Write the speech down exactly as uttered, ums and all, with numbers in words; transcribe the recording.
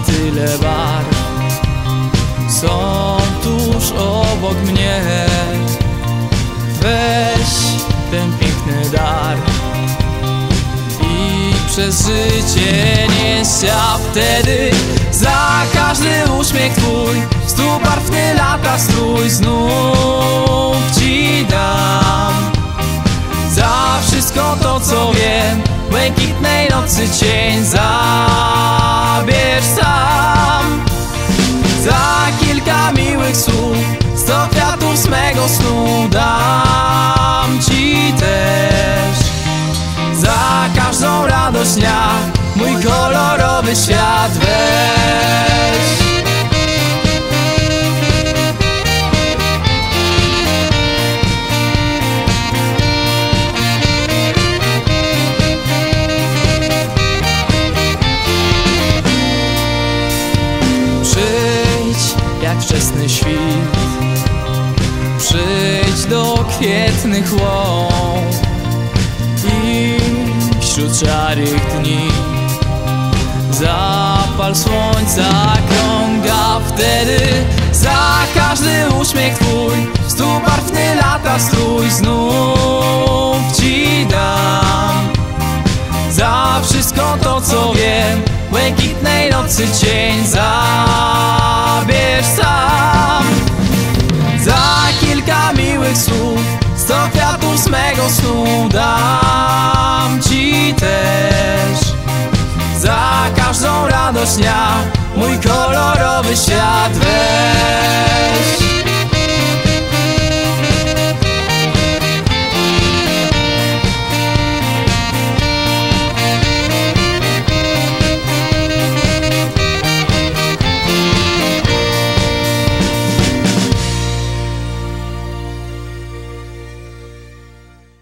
tyle barw są tuż obok mnie. Weź ten piękny dar i przez życie nieś, a wtedy za każdy uśmiech twój stubarwny lata strój znów ci dam. Za wszystko to, co wiem, błękitnej nocy cień zabierz sam. Za kilka miłych słów sto kwiatów z mego snu dam ci też. Za każdą radość dnia mój kolorowy świat weź. Jak wczesny świt, przyjdź do kwietnych łąk i wśród szarych dni zapal słońca krąg, a wtedy za każdy uśmiech twój stubarwny lata strój znów ci dam. Za wszystko to, co wiem, błękitnej nocy cień zabierz sam. Za kilka miłych słów sto kwiatów z mego snu dam ci też. Za każdą radość dnia mój kolorowy świat weź.